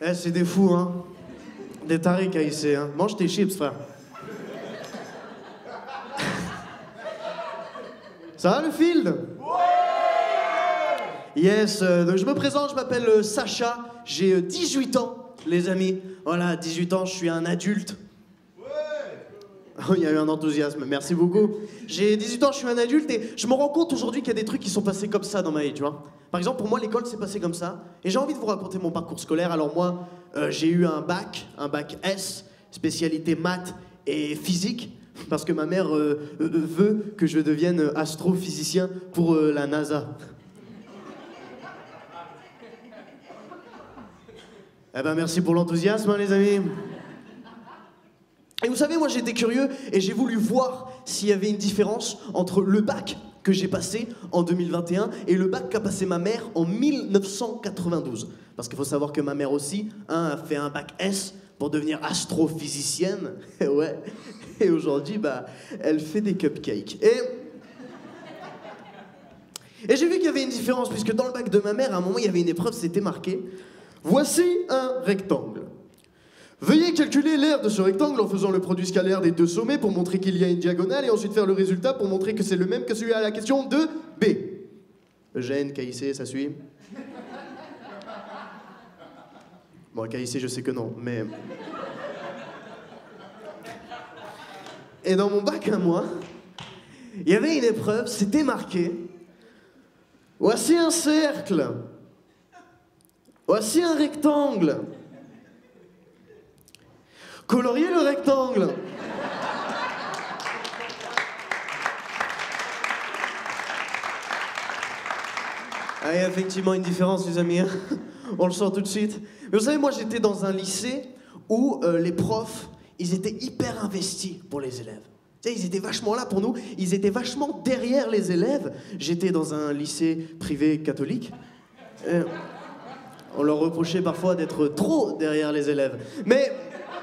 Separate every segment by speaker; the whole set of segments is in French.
Speaker 1: Eh, c'est des fous, hein. Des tarés, KIC, hein. Mange tes chips, frère. Ça va, le field? Ouais. Yes, donc je me présente, je m'appelle Sacha, j'ai 18 ans, les amis. Voilà, 18 ans, je suis un adulte. Oh, il y a eu un enthousiasme, merci beaucoup. J'ai 18 ans, je suis un adulte et je me rends compte aujourd'hui qu'il y a des trucs qui sont passés comme ça dans ma vie, tu vois. Par exemple, pour moi, l'école s'est passé comme ça. Et j'ai envie de vous raconter mon parcours scolaire. Alors moi, j'ai eu un bac S, spécialité maths et physique, parce que ma mère veut que je devienne astrophysicien pour la NASA. Eh ben merci pour l'enthousiasme, hein, les amis. Et vous savez, moi j'étais curieux et j'ai voulu voir s'il y avait une différence entre le bac que j'ai passé en 2021 et le bac qu'a passé ma mère en 1992. Parce qu'il faut savoir que ma mère aussi a fait un bac S pour devenir astrophysicienne. Ouais. Et aujourd'hui, bah, elle fait des cupcakes. Et j'ai vu qu'il y avait une différence, puisque dans le bac de ma mère, à un moment, il y avait une épreuve, c'était marqué « Voici un rectangle. Veuillez calculer l'aire de ce rectangle en faisant le produit scalaire des deux sommets pour montrer qu'il y a une diagonale et ensuite faire le résultat pour montrer que c'est le même que celui à la question de B. » Eugène, KIC, ça suit? Bon, KIC, je sais que non, mais... Et dans mon bac à moi, il y avait une épreuve, c'était marqué « Voici un cercle. Voici un rectangle. Coloriez le rectangle. » Ah, il y a effectivement une différence, les amis. On le sent tout de suite. Mais vous savez, moi, j'étais dans un lycée où les profs, ils étaient hyper investis pour les élèves. Tu sais, ils étaient vachement là pour nous. Ils étaient vachement derrière les élèves. J'étais dans un lycée privé catholique. On leur reprochait parfois d'être trop derrière les élèves. Mais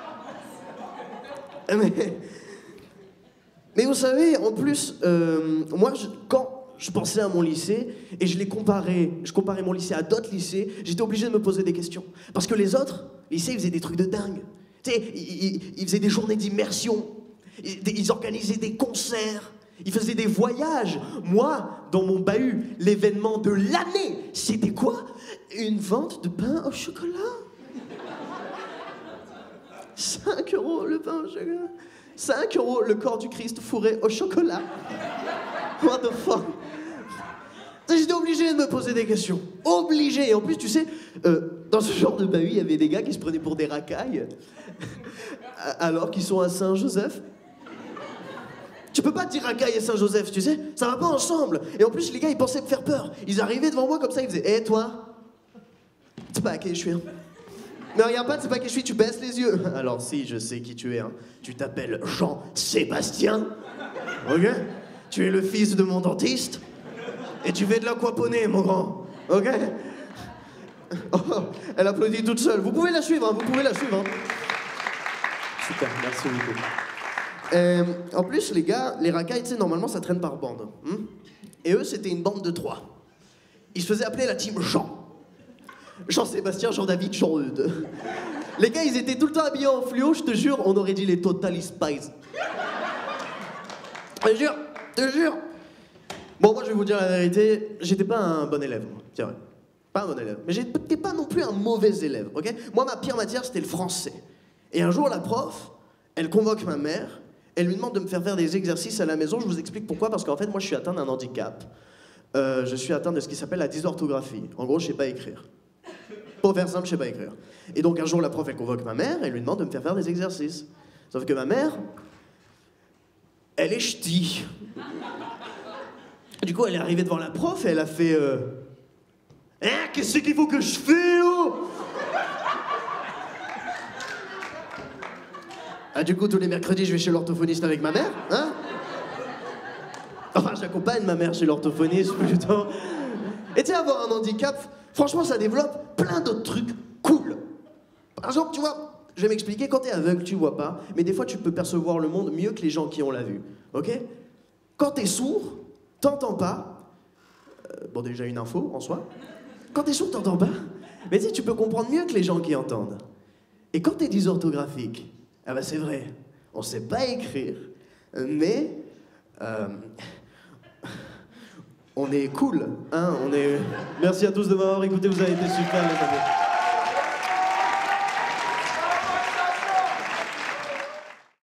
Speaker 1: vous savez, en plus, moi, quand je pensais à mon lycée et je comparais mon lycée à d'autres lycées, j'étais obligé de me poser des questions. Parce que les autres lycées, ils faisaient des trucs de dingue. Tu sais, ils faisaient des journées d'immersion, ils organisaient des concerts, ils faisaient des voyages. Moi, dans mon bahut, l'événement de l'année, c'était quoi? Une vente de pain au chocolat. 5 € le pain au chocolat. 5 € le corps du Christ fourré au chocolat. What the fuck? J'étais obligé de me poser des questions. Obligé. Et en plus, tu sais, dans ce genre de bahut, il y avait des gars qui se prenaient pour des racailles, alors qu'ils sont à Saint-Joseph. Tu peux pas dire racaille et Saint-Joseph, tu sais? Ça va pas ensemble. Et en plus, les gars, ils pensaient me faire peur. Ils arrivaient devant moi comme ça, ils faisaient « Eh, toi? C'est pas à qui je suis, hein. Mais regarde pas, c'est pas qui je suis, tu baisses les yeux. » Alors si, je sais qui tu es, hein. Tu t'appelles Jean-Sébastien. Ok? Tu es le fils de mon dentiste. Et tu fais de l'aquaponie, mon grand. Ok? Oh, elle applaudit toute seule. Vous pouvez la suivre, hein, vous pouvez la suivre. Hein. Super, merci beaucoup. En plus, les gars, les racailles, tu sais, normalement, ça traîne par bande. Et eux, c'était une bande de 3. Ils se faisaient appeler la team Jean. Jean-Sébastien, Jean-David, Jean-Eudes. Les gars, ils étaient tout le temps habillés en fluo, je te jure, on aurait dit les Total Spies. Je te jure. Bon, moi, je vais vous dire la vérité, j'étais pas un bon élève, moi, c'est vrai. Pas un bon élève. Mais j'étais pas non plus un mauvais élève, ok? Moi, ma pire matière, c'était le français. Et un jour, la prof, elle convoque ma mère, elle lui demande de me faire des exercices à la maison. Je vous explique pourquoi, parce qu'en fait, moi, je suis atteint d'un handicap. Je suis atteint de ce qui s'appelle la dysorthographie. En gros, je sais pas écrire. Pour faire simple, je sais pas écrire. Et donc, un jour, la prof, elle convoque ma mère, elle lui demande de me faire des exercices. Sauf que ma mère, elle est ch'ti. Du coup, elle est arrivée devant la prof et elle a fait « Hein, qu'est-ce qu'il faut que je fais, oh ?» Ah, du coup, tous les mercredis, je vais chez l'orthophoniste avec ma mère, hein? Enfin, j'accompagne ma mère chez l'orthophoniste, plutôt. Et tu sais, avoir un handicap, franchement, ça développe plein d'autres trucs cool. Par exemple, tu vois, je vais m'expliquer, quand t'es aveugle, tu vois pas, mais des fois, tu peux percevoir le monde mieux que les gens qui ont la vue, ok? Quand t'es sourd, t'entends pas. Bon, déjà une info en soi. Quand t'es sourd, t'entends pas. Mais si, tu peux comprendre mieux que les gens qui entendent. Et quand t'es dysorthographique, ah bah c'est vrai, on sait pas écrire, mais on est cool, hein, on est... Merci à tous de m'avoir écouté, vous avez été super les amis.